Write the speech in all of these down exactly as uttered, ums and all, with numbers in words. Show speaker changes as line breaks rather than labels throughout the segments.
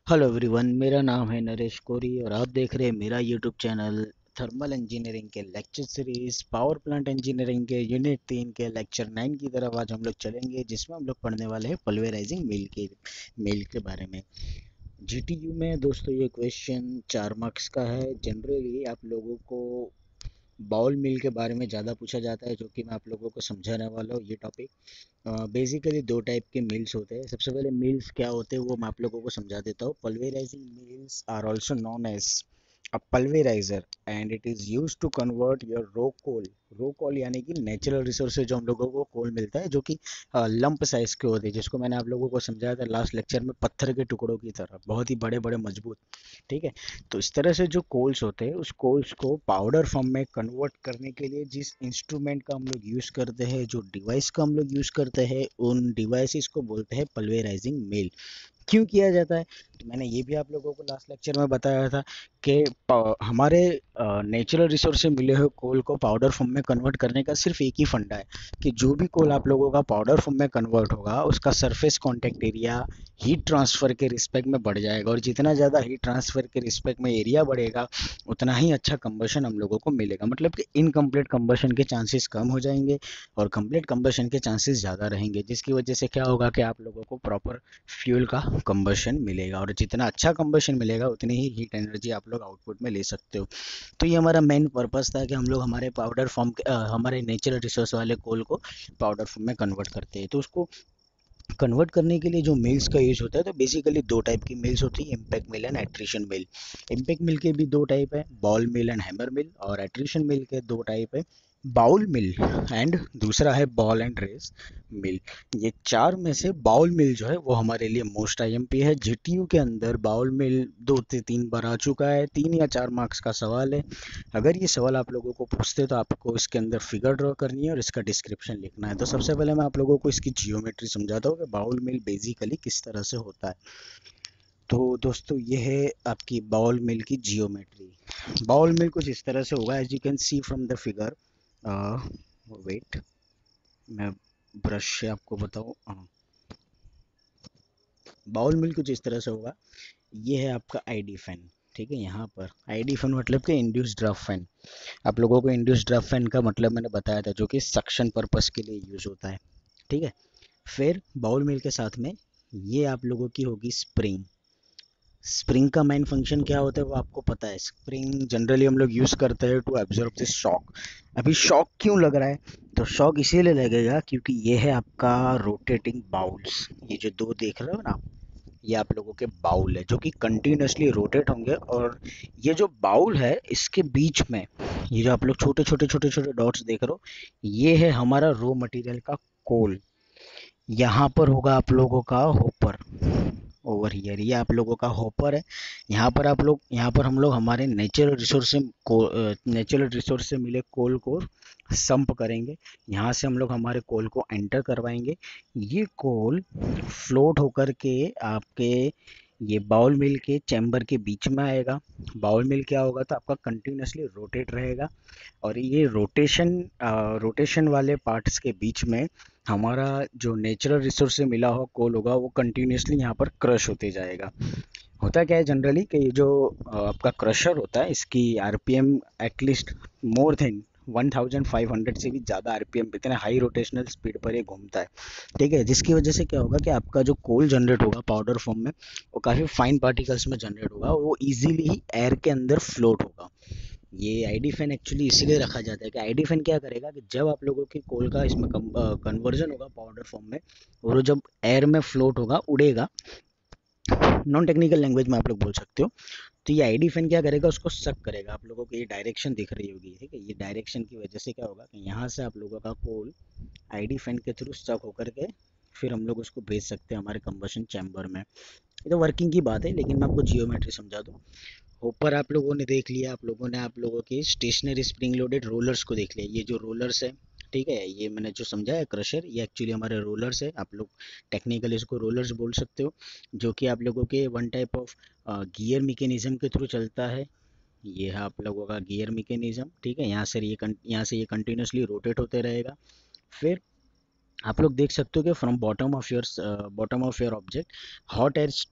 Hello everyone, मेरा नाम है नरेश कोरी और आप देख रहे हैं मेरा यूट्यूब चैनल थर्मल इंजीनियरिंग के lecture series power plant engineering के यूनिट तीन के लेक्चर नाइन की तरफ आज हम लोग चलेंगे, जिसमें हम लोग पढ़ने वाले हैं पल्वेराइजिंग मिल के मिल के बारे में। जीटीयू में दोस्तों ये क्वेश्चन चार मार्क्स का है। जनरली आप लोगों को बाउल मिल के बारे में ज़्यादा पूछा जाता है, जो कि मैं आप लोगों को समझाने वाला हूँ ये टॉपिक। बेसिकली दो टाइप के मिल्स होते हैं। सबसे पहले मिल्स क्या होते हैं वो मैं आप लोगों को समझा देता हूँ। Pulverising mills are also known as a pulveriser and it is use to convert your raw coal. Raw coal यानी कि नेचुरल रिसोर्स से जो हम लोगों को कोल मिलता है, जो कि लंप साइज के होते हैं, जिसको मैंने आप लोगों को समझाया था लास्ट लेक्चर में, पत्थर के टुकड़ों की तरह बहुत ही बड़े बड़े मजबूत। ठीक है। तो इस तरह से जो कोल्स होते हैं, उस कोल्स को पाउडर फॉर्म में कन्वर्ट करने के लिए जिस इंस्ट्रूमेंट का हम लोग यूज़ करते हैं, जो डिवाइस का हम लोग यूज़ करते हैं, उन डिवाइसेस को बोलते हैं पल्वेराइजिंग मिल। क्यों किया जाता है? तो मैंने ये भी आप लोगों को लास्ट लेक्चर में बताया था कि पा- हमारे नेचुरल रिसोर्स से मिले हुए कोल को पाउडर फॉर्म में कन्वर्ट करने का सिर्फ एक ही फंडा है कि जो भी कोल आप लोगों का पाउडर फॉर्म में कन्वर्ट होगा, उसका surface contact area heat transfer के रिस्पेक्ट में बढ़ जाएगा, और जितना ज़्यादा हीट ट्रांसफर के रिस्पेक्ट में एरिया बढ़ेगा, उतना ही अच्छा कंबशन हम लोगों को मिलेगा। मतलब कि इनकम्प्लीट कंबशन के चांसेस कम हो जाएंगे और कंप्लीट कंबशन के चांसेस ज़्यादा रहेंगे, जिसकी वजह से क्या होगा कि आप लोगों को प्रॉपर फ्यूल का कंबशन मिलेगा, और जितना अच्छा कंबशन मिलेगा उतनी ही हीट एनर्जी आप लोग आउटपुट में ले सकते हो। तो ये हमारा मेन पर्पस था कि हम लोग हमारे पाउडर फॉर्म हमारे नेचुरल रिसोर्स वाले कोल को पाउडर फॉर्म में कन्वर्ट करते हैं। तो उसको कन्वर्ट करने के लिए जो मिल्स का यूज होता है, तो बेसिकली दो टाइप की मिल्स होती है, impact mill and attrition mill. Impact mill के भी दो टाइप है, ball mill and hammer mill. और एट्रिशन मिल के दो टाइप है, बाउल मिल एंड दूसरा है बॉल एंड रेस मिल। ये चार में से बाउल मिल जो है वो हमारे लिए मोस्ट आईएमपी है। जीटीयू के अंदर बाउल मिल दो से तीन बार आ चुका है। तीन या चार मार्क्स का सवाल है। अगर ये सवाल आप लोगों को पूछते तो आपको इसके अंदर फिगर ड्रॉ करनी है और इसका डिस्क्रिप्शन लिखना है। तो सबसे पहले मैं आप लोगों को इसकी जियोमेट्री समझाता हूँ कि बाउल मिल बेसिकली किस तरह से होता है। तो दोस्तों ये है आपकी बाउल मिल की जियोमेट्री। बाउल मिल कुछ इस तरह से होगा, as you can see from the figure. Wait, मैं ब्रश से आपको बताऊँ। बाउल मिल कुछ इस तरह से होगा। ये है आपका आईडी फैन। ठीक है, यहाँ पर आईडी फैन मतलब कि इंड्यूस्ड ड्राफ्ट फैन। आप लोगों को इंड्यूस्ड ड्राफ्ट फैन का मतलब मैंने बताया था, जो कि सक्शन पर्पस के लिए यूज होता है। ठीक है। फिर बाउल मिल के साथ में ये आप लोगों की होगी स्प्रिंग। स्प्रिंग का मेन फंक्शन क्या होता है वो आपको पता है। स्प्रिंग जनरली हम लोग यूज करते हैं टू एब्जॉर्ब दिस शॉक। अभी शॉक क्यों लग रहा है? तो शॉक इसीलिए लगेगा क्योंकि ये है आपका रोटेटिंग बाउल्स। ये जो दो देख रहे हो ना, ये आप लोगों के बाउल है जो कि कंटिन्यूसली रोटेट होंगे। और ये जो बाउल है इसके बीच में ये जो आप लोग छोटे छोटे छोटे छोटे डॉट्स देख रहे हो, ये है हमारा रो मटेरियल का कोल। यहाँ पर होगा आप लोगों का होपर। ओवर हियर ये आप लोगों का होपर है। यहाँ पर आप लोग यहाँ पर हम लोग हमारे नेचुरल रिसोर्स से को नेचुरल रिसोर्स से मिले कोल को संप करेंगे। यहाँ से हम लोग हमारे कोल को एंटर करवाएंगे। ये कोल फ्लोट होकर के आपके ये बाउल मिल के चैम्बर के बीच में आएगा। बाउल मिल क्या होगा, तो आपका कंटिन्यूसली रोटेट रहेगा। और ये रोटेशन रोटेशन वाले पार्ट्स के बीच में हमारा जो नेचुरल रिसोर्स से मिला हुआ कोल होगा वो कंटिन्यूसली यहाँ पर क्रश होते जाएगा। होता क्या है जनरली कि ये जो अ, आपका क्रशर होता है, इसकी RPM at least more than one thousand five hundred से भी ज़्यादा आरपीएम, इतने हाई रोटेशनल स्पीड पर ये घूमता है। ठीक है, जिसकी वजह से क्या होगा कि आपका जो कोल जनरेट होगा पाउडर फॉर्म में, वो काफ़ी फाइन पार्टिकल्स में जनरेट होगा और वो इजीली ही एयर के अंदर फ्लोट होगा। ये आईडी फैन एक्चुअली इसीलिए रखा जाता है कि आईडी फैन क्या करेगा कि जब आप लोगों की कोल का इसमें कन्वर्जन होगा पाउडर फॉर्म में, और वो जब एयर में फ्लोट होगा, उड़ेगा, नॉन टेक्निकल लैंग्वेज में आप लोग बोल सकते हो, तो ये आईडी फैन क्या करेगा, उसको सक करेगा। आप लोगों को ये डायरेक्शन दिख रही होगी, ठीक है। ये डायरेक्शन की वजह से क्या होगा कि यहाँ से आप लोगों का कोल आईडी फैन के थ्रू सक होकर के फिर हम लोग उसको भेज सकते हैं हमारे कंबशन चैम्बर में। ये तो वर्किंग की बात है, लेकिन मैं आपको जियोमेट्री समझा दूँ। ऊपर आप लोगों ने देख लिया, आप लोगों ने आप लोगों के स्टेशनरी स्प्रिंग लोडेड रोलर्स को देख लिया। ये जो रोलर्स है, ठीक है, ये मैंने जो समझा है क्रशर, ये एक्चुअली हमारे रोलर्स है। आप लोग टेक्निकली इसको रोलर्स बोल सकते हो, जो कि आप लोगों के one type of gear mechanism के थ्रू चलता है। ये है आप लोगों का गियर मैकेनिज्म। ठीक है, यहाँ से ये यहाँ से ये कंटिन्यूसली रोटेट होते रहेगा। फिर आप लोग देख सकते हो कि from bottom of your bottom of your object hot air stream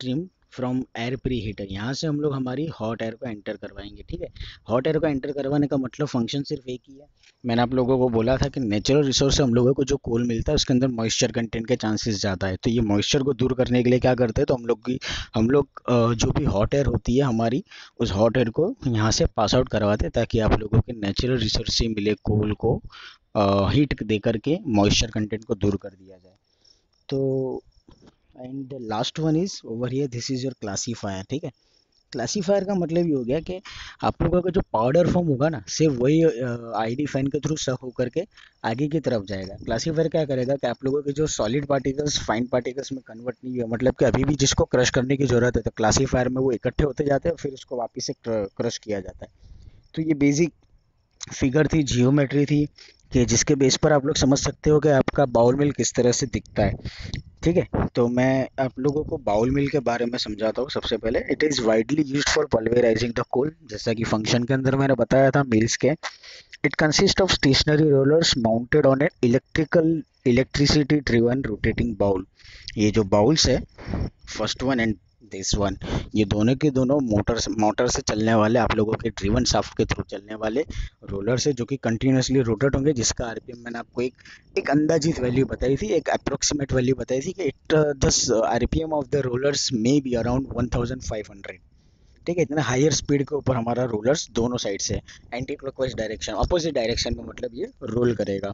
from air preheater, यहाँ से हम लोग हमारी हॉट एयर को एंटर करवाएंगे। ठीक है, हॉट एयर को एंटर करवाने का मतलब फंक्शन सिर्फ एक ही है। मैंने आप लोगों को बोला था कि नेचुरल रिसोर्स से हम लोगों को जो कोल मिलता है उसके अंदर मॉइस्चर कंटेंट के चांसेस ज़्यादा है, तो ये मॉइस्चर को दूर करने के लिए क्या करते हैं, तो हम लोग की हम लोग अ, जो भी हॉट एयर होती है हमारी, उस हॉट एयर को यहाँ से पास आउट करवाते हैं ताकि आप लोगों के नेचुरल रिसोर्स से मिले कोल को हीट दे करके मॉइस्चर कंटेंट को दूर कर दिया जाए। तो and last one is over here, this is your classifier. ठीक है, क्लासीफायर का मतलब ये हो गया कि आप लोगों का जो पाउडर फॉर्म होगा ना, सिर्फ वही आईडी फैन के थ्रू सक होकर के आगे की तरफ जाएगा। क्लासीफायर क्या करेगा कि आप लोगों के जो सॉलिड पार्टिकल्स फाइन पार्टिकल्स में कन्वर्ट नहीं हुए, मतलब कि अभी भी जिसको क्रश करने की जरूरत है, तो क्लासीफायर में वो इकट्ठे होते जाते हैं और फिर उसको वापस से क्रश किया जाता है। तो ये बेसिक फिगर थी, जियोमेट्री थी, कि जिसके बेस पर आप लोग समझ सकते हो कि आपका बाउल मिल किस तरह से दिखता है। ठीक है, तो मैं आप लोगों को बाउल मिल के बारे में समझाता हूँ। सबसे पहले, it is widely used for pulverising the coal, जैसा कि फंक्शन के अंदर मैंने बताया था मिल्स के। It consist of stationary rollers mounted on a electrical electricity driven rotating bowl. ये जो बाउल्स है, first one and this one, ये दोनों के दोनों मोटर से मोटर से चलने वाले, आप लोगों के ड्रिवन शाफ्ट के थ्रू चलने वाले रोलर से, जो कि कंटिन्यूसली रोटेट होंगे, जिसका आरपीएम मैंने आपको एक एक अंदाजित वैल्यू बताई थी, एक अप्रोक्सीमेट वैल्यू बताई थी कि it the RPM of the rollers may be around one thousand five hundred. ठीक है, इतना हायर स्पीड के ऊपर हमारा रोलर्स दोनों साइड से anti clockwise direction, opposite direction में मतलब ये रोल करेगा।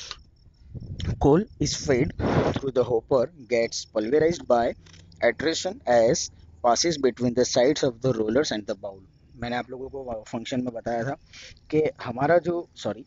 Coal is fed through the hopper, gets pulverized by attrition as passes between the sides of the rollers and the bowl। मैंने आप लोगों को फंक्शन में बताया था कि हमारा जो सॉरी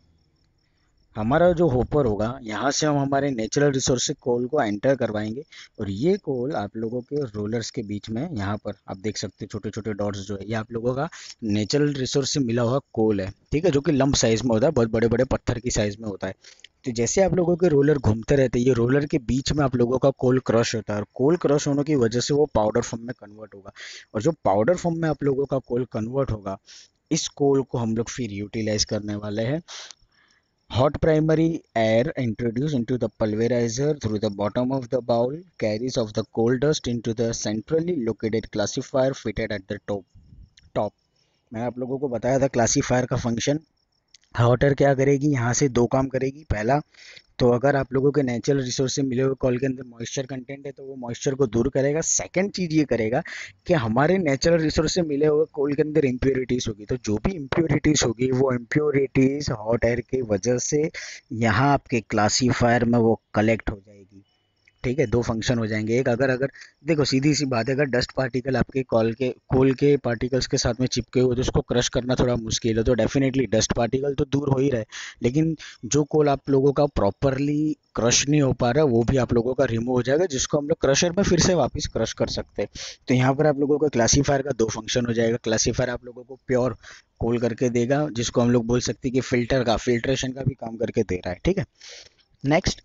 हमारा जो होपर होगा, यहाँ से हम हमारे नेचुरल रिसोर्स से कोल को एंटर करवाएंगे, और ये कोल आप लोगों के रोलर्स के बीच में, यहाँ पर आप देख सकते हैं छोटे छोटे डॉट्स जो है, ये आप लोगों का नेचुरल रिसोर्स से मिला हुआ कोल है। ठीक है, जो कि लंप साइज में होता है, बहुत बड़े बड़े पत्थर की साइज में होता है। तो जैसे आप लोगों के रोलर घूमते रहते हैं, ये रोलर के बीच में आप लोगों का कोल क्रश होता है, और कोल क्रश होने की वजह से वो पाउडर फॉर्म में कन्वर्ट होगा, और जो पाउडर फॉर्म में आप लोगों का कोल कन्वर्ट होगा, इस कोल को हम लोग फिर यूटिलाइज करने वाले हैं। Hot primary air introduced into the pulverizer through the bottom of the bowl carries off the coal dust into the centrally located classifier fitted at the top top मैंने आप लोगों को बताया था क्लासीफायर का फंक्शन। हॉट एयर क्या करेगी, यहाँ से दो काम करेगी। पहला, तो अगर आप लोगों के नेचुरल रिसोर्स से मिले हुए कॉल के अंदर मॉइस्चर कंटेंट है तो वो मॉइस्चर को दूर करेगा। सेकंड चीज ये करेगा कि हमारे नेचुरल रिसोर्स से मिले हुए कोल के अंदर इम्प्योरिटीज होगी, तो जो भी इम्प्योरिटीज होगी वो इम्प्योरिटीज हॉट एयर की वजह से यहाँ आपके क्लासीफायर में वो कलेक्ट हो जाएगी। ठीक है, दो फंक्शन हो जाएंगे। एक, अगर अगर देखो सीधी सी बात है, अगर डस्ट पार्टिकल आपके कॉल के कोल के पार्टिकल्स के साथ में चिपके हुए तो उसको क्रश करना थोड़ा मुश्किल है, तो डेफिनेटली डस्ट पार्टिकल तो दूर हो ही रहे, लेकिन जो कोल आप लोगों का प्रॉपरली क्रश नहीं हो पा रहा वो भी आप लोगों का रिमूव हो जाएगा, जिसको हम लोग क्रशर में फिर से वापस क्रश कर सकते हैं। तो यहाँ पर आप लोगों का क्लासीफायर का दो फंक्शन हो जाएगा। क्लासीफायर आप लोगों को प्योर कोल करके देगा, जिसको हम लोग बोल सकते हैं कि फिल्टर का फिल्ट्रेशन का भी काम करके दे रहा है। ठीक है, next,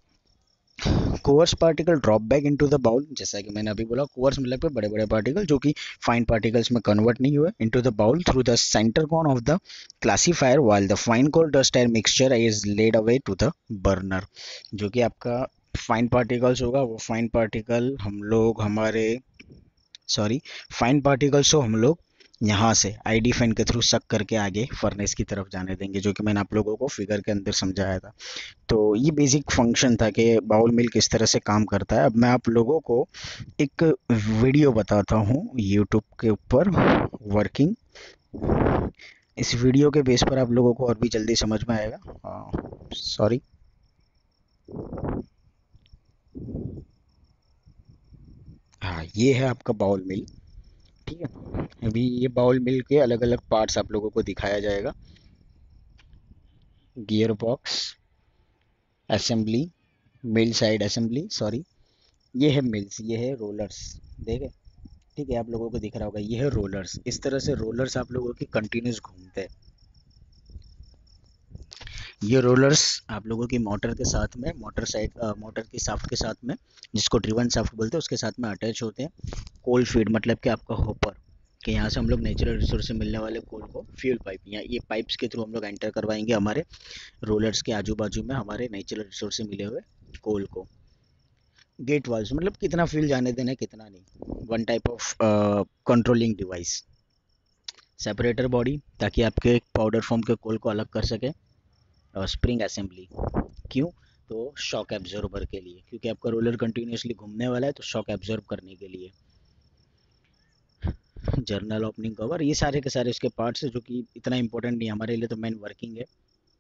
coarse particle drop back into the bowl. जैसा कि मैंने अभी बोला, कोअर्स मतलब पे बड़े बड़े पार्टिकल जो कि फाइन पार्टिकल्स में कन्वर्ट नहीं हुए, into the bowl through the centre cone of the classifier while the fine coal dust air mixture is led away to the burner. जो कि आपका फाइन पार्टिकल्स होगा, वो फाइन पार्टिकल हम लोग हमारे सॉरी फाइन पार्टिकल्स को हम लोग यहाँ से आईडी फैन के थ्रू सक करके आगे फर्नेस की तरफ जाने देंगे, जो कि मैंने आप लोगों को फिगर के अंदर समझाया था। तो ये बेसिक फंक्शन था कि बाउल मिल किस तरह से काम करता है। अब मैं आप लोगों को एक वीडियो बताता हूँ यूट्यूब के ऊपर वर्किंग। इस वीडियो के बेस पर आप लोगों को और भी जल्दी समझ में आएगा। सॉरी, हाँ, ये है आपका बाउल मिल। ठीक है, अभी ये बाउल मिल के अलग अलग पार्ट्स आप लोगों को दिखाया जाएगा। Gear box assembly, mill side assembly, sorry, ये है मिल्स, ये है रोलर्स। देखे, ठीक है, आप लोगों को दिख रहा होगा, ये है रोलर्स। इस तरह से रोलर्स आप लोगों की कंटिन्यूस घूमते हैं। ये रोलर्स आप लोगों की मोटर के साथ में, मोटर साइड मोटर की शाफ्ट के साथ में, जिसको ड्रिवन शाफ्ट बोलते हैं, उसके साथ में अटैच होते हैं। कोल फीड मतलब कि आपका होपर, कि यहाँ से हम लोग नेचुरल रिसोर्स से मिलने वाले कोल को फ्यूल पाइप, या ये पाइप्स के थ्रू हम लोग एंटर करवाएंगे हमारे रोलर्स के आजू बाजू में हमारे नेचुरल रिसोर्स से मिले हुए कोल को। गेट वाल्व्स मतलब कितना फ्यूल जाने देना है कितना नहीं, one type of controlling device. Separator body ताकि आपके पाउडर फॉर्म के कोल को अलग कर सके, और स्प्रिंग असेंबली क्यों, तो शॉक एब्जॉर्बर के लिए, क्योंकि आपका रोलर कंटिन्यूसली घूमने वाला है तो शॉक एब्जॉर्ब करने के लिए। जर्नल ओपनिंग कवर, ये सारे के सारे इसके पार्ट्स है जो कि इतना इंपॉर्टेंट नहीं हमारे लिए, तो मेन वर्किंग है।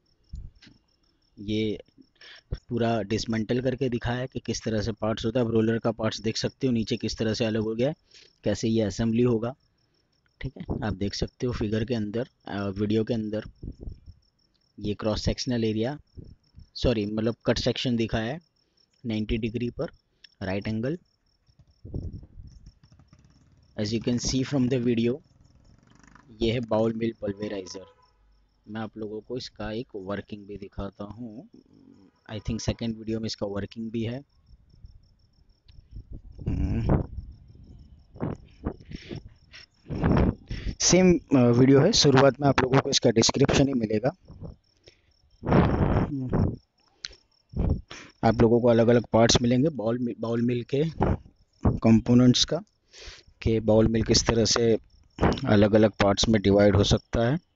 ये पूरा डिसमेंटल करके दिखाया है कि किस तरह से पार्ट्स होता है। अब रोलर का पार्ट्स देख सकते हो नीचे किस तरह से अलग हो गया है, कैसे ये असेंबली होगा, ठीक है। आप देख सकते हो फिगर के अंदर, वीडियो के अंदर ये क्रॉस सेक्शनल एरिया, सॉरी मतलब कट सेक्शन दिखाया है नाइंटी डिग्री पर, right angle. As you can see from the video, ये है बाउल मिल पल्वेराइजर। मैं आप लोगों को इसका एक वर्किंग भी दिखाता हूँ, आई थिंक सेकेंड वीडियो में इसका वर्किंग भी है। सेम वीडियो है, शुरुआत में आप लोगों को इसका डिस्क्रिप्शन ही मिलेगा। आप लोगों को अलग अलग पार्ट्स मिलेंगे बाउल बाउल मिल के कंपोनेंट्स का, कि बाउल मिल किस तरह से अलग अलग पार्ट्स में डिवाइड हो सकता है।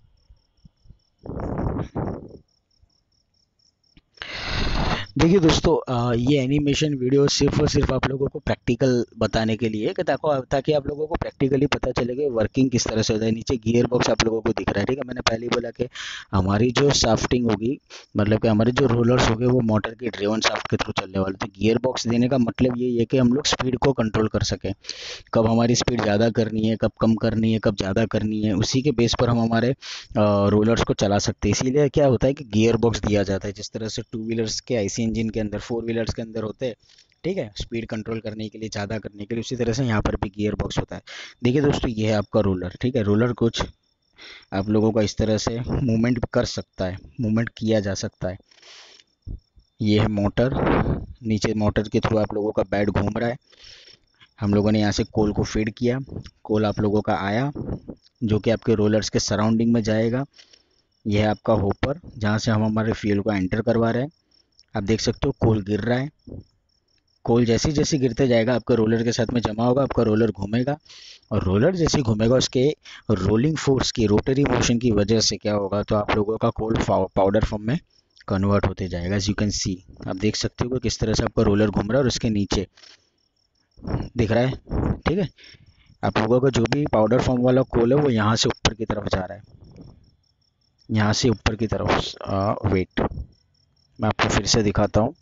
देखिए दोस्तों, आ, ये एनिमेशन वीडियो सिर्फ और सिर्फ आप लोगों को प्रैक्टिकल बताने के लिए है, कि ताको ताकि आप लोगों को प्रैक्टिकली पता चले कि वर्किंग किस तरह से होता है। नीचे गियर बॉक्स आप लोगों को दिख रहा है, ठीक है। मैंने पहले ही बोला कि हमारी जो शाफ्टिंग होगी, मतलब कि हमारे जो रोलर्स होंगे वो मोटर की ड्रिवन शाफ्ट के थ्रू चलने वाले। तो गियर बॉक्स देने का मतलब ये है कि हम लोग स्पीड को कंट्रोल कर सकें, कब हमारी स्पीड ज़्यादा करनी है, कब कम करनी है, कब ज़्यादा करनी है, उसी के बेस पर हम हमारे रोलर्स को चला सकते हैं। इसीलिए क्या होता है कि गियर बॉक्स दिया जाता है, जिस तरह से टू व्हीलर्स के आईसी इंजन के अंदर, फोर व्हीलर्स के अंदर होते हैं, ठीक है, स्पीड कंट्रोल करने के लिए, ज़्यादा करने के लिए, उसी तरह से यहाँ पर भी गियर बॉक्स होता है। देखिए दोस्तों, ये है आपका रोलर, ठीक है। रोलर कुछ आप लोगों का इस तरह से मूवमेंट कर सकता है, मूवमेंट किया जा सकता है। ये है मोटर, नीचे मोटर के थ्रू आप लोगों का बेड घूम रहा है। हम लोगों ने यहाँ से कोल को फीड किया, कोल आप लोगों का आया जो कि आपके रोलर्स के सराउंडिंग में जाएगा। यह है आपका होपर, जहाँ से हम हमारे फ्यूल को एंटर करवा रहे हैं। आप देख सकते हो कोल गिर रहा है, कोल जैसे जैसे गिरते जाएगा आपका रोलर के साथ में जमा होगा, आपका रोलर घूमेगा, और रोलर जैसे घूमेगा उसके रोलिंग फोर्स की, रोटरी मोशन की वजह से क्या होगा, तो आप लोगों का कोल पाउडर फॉर्म में कन्वर्ट होते जाएगा। एज यू कैन सी, आप देख सकते हो कि किस तरह से आपका रोलर घूम रहा है और उसके नीचे दिख रहा है, ठीक है। आप लोगों का जो भी पाउडर फॉर्म वाला कोल है वो यहाँ से ऊपर की तरफ जा रहा है, यहाँ से ऊपर की तरफ। आ, वेट, मैं आपको फिर से दिखाता हूँ।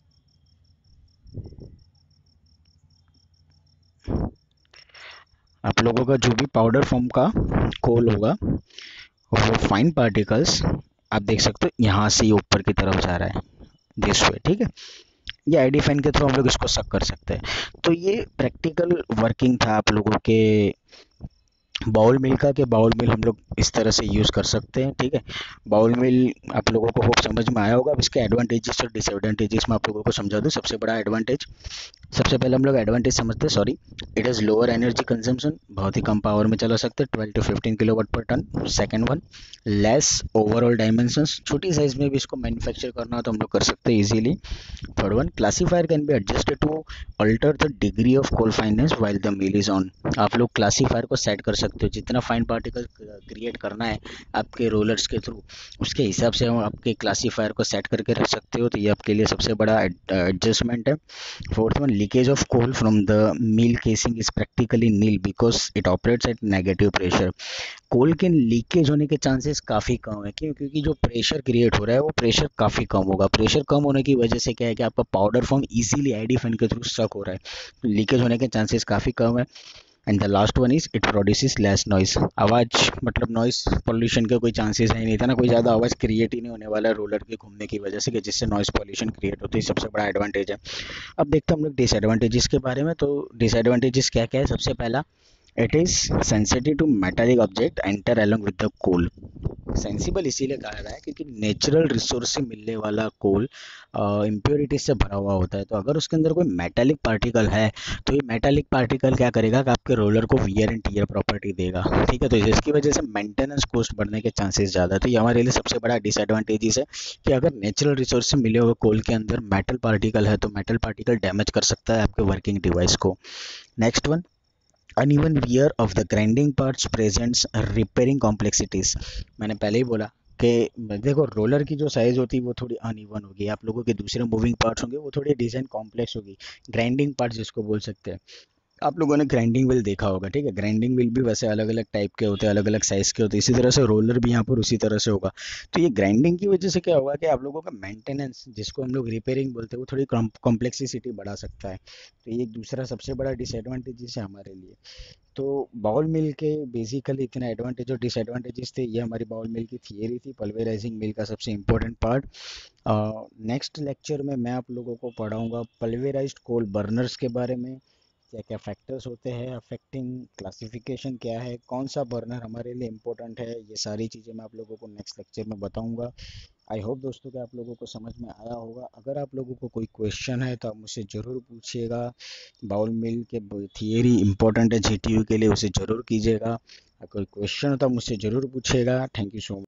आप लोगों का जो भी पाउडर फॉर्म का कोल होगा वो फाइन पार्टिकल्स आप देख सकते हो यहाँ से ऊपर की तरफ जा रहा है, दिस वे, ठीक है। ये आईडी फैन के थ्रू हम लोग इसको सक कर सकते हैं। तो ये प्रैक्टिकल वर्किंग था आप लोगों के बाउल मिल का, कि बाउल मिल हम लोग इस तरह से यूज़ कर सकते हैं, ठीक है। बाउल मिल आप लोगों को होप समझ में आया होगा। अब इसके एडवांटेजेस और डिसएडवांटेजेस मैं आप लोगों को समझा दूँ। सबसे बड़ा एडवांटेज, सबसे पहले हम लोग एडवांटेज समझते हैं, sorry, it is lower energy consumption, बहुत ही कम पावर में चला सकते हैं, twelve to fifteen kilowatt per ton. Second one, less overall dimensions, छोटी साइज में भी इसको मैन्युफैक्चर करना हो तो हम लोग कर सकते हैं easily. Third one, classifier can be adjusted to alter the degree of coal fineness while the mill is on. आप लोग क्लासीफायर को सेट कर सकते हो, जितना फाइन पार्टिकल क्रिएट करना है आपके रोलर्स के थ्रू, उसके हिसाब से हम आपके क्लासीफायर को सेट करके रख सकते हो। तो ये आपके लिए सबसे बड़ा एडजस्टमेंट है। Fourth one, leakage of coal from the mill casing is practically nil because it operates at negative pressure. Coal के लीकेज होने के चांसेस काफ़ी कम है, क्यों, क्योंकि जो प्रेशर क्रिएट हो रहा है वो प्रेशर काफ़ी कम होगा। प्रेशर कम होने की वजह से क्या है कि आपका powder form easily ID fan के थ्रू स्टक हो रहा है, तो लीकेज होने के चांसेस काफ़ी कम है। And the last one is it produces less noise, आवाज़ मतलब नॉइस पॉल्यूशन का कोई चांसेस है नहीं था ना, कोई ज़्यादा आवाज़ क्रिएट ही नहीं होने वाला है रोलर के घूमने की वजह से, कि जिससे नॉइस पॉल्यूशन क्रिएट होती है, सबसे बड़ा एडवांटेज है। अब देखते हैं हम लोग डिसएडवांटेजेस के बारे में। तो डिसएडवांटेजेस क्या क्या है, सबसे पहला, it is sensitive to metallic object enter along with the coal, sensible इसीलिए कहा रहा है क्योंकि नेचुरल रिसोर्स से मिलने वाला कोल इम्प्योरिटी से भरा हुआ होता है। तो अगर उसके अंदर कोई मेटालिक पार्टिकल है तो ये मेटालिक पार्टिकल क्या करेगा कि आपके रोलर को वियर एंड टीयर प्रॉपर्टी देगा, ठीक है। तो इसकी वजह से मेंटेनेंस कॉस्ट बढ़ने के चांसेस ज़्यादा। तो ये हमारे लिए सबसे बड़ा डिसएडवांटेजेस है कि अगर नेचुरल रिसोर्स से मिले हुए कोल के अंदर मेटल पार्टिकल है तो मेटल पार्टिकल डैमेज कर सकता है आपके वर्किंग डिवाइस को। Next one, uneven wear of the grinding parts presents repairing complexities. मैंने पहले ही बोला कि देखो रोलर की जो साइज होती है वो थोड़ी अनइवन होगी, आप लोगों के दूसरे मूविंग पार्ट्स होंगे वो थोड़ी डिजाइन कॉम्प्लेक्स होगी, ग्राइंडिंग पार्ट जिसको बोल सकते हैं। आप लोगों ने ग्राइंडिंग व्हील देखा होगा, ठीक है। ग्राइंडिंग व्हील भी वैसे अलग अलग टाइप के होते हैं, अलग अलग साइज के होते हैं, इसी तरह से रोलर भी यहाँ पर उसी तरह से होगा। तो ये ग्राइंडिंग की वजह से क्या होगा कि आप लोगों का मेंटेनेंस जिसको हम लोग रिपेयरिंग बोलते हैं वो थोड़ी कॉम्प्लेक्सिसिटी बढ़ा सकता है। तो ये एक दूसरा सबसे बड़ा डिसएडवांटेजेस है हमारे लिए। तो बाउल मिल के बेसिकली इतने एडवांटेज और डिसएडवांटेजेस थे, ये हमारी बाउल मिल की थियरी थी, पल्वेराइजिंग मिल का सबसे इंपॉर्टेंट पार्ट। नेक्स्ट लेक्चर में मैं आप लोगों को पढ़ाऊंगा पल्वेराइज्ड कोल बर्नर्स के बारे में, क्या क्या फैक्टर्स होते हैं अफेक्टिंग, क्लासिफिकेशन क्या है, कौन सा बर्नर हमारे लिए इम्पोर्टेंट है, ये सारी चीज़ें मैं आप लोगों को नेक्स्ट लेक्चर में बताऊंगा। आई होप दोस्तों कि आप लोगों को समझ में आया होगा। अगर आप लोगों को कोई क्वेश्चन है तो आप मुझसे ज़रूर पूछिएगा। बाउल मिल के थियरी इंपॉर्टेंट है जीटीयू के लिए, उसे ज़रूर कीजिएगा। अगर कोई क्वेश्चन हो तो आप मुझसे ज़रूर पूछिएगा। Thank you so much.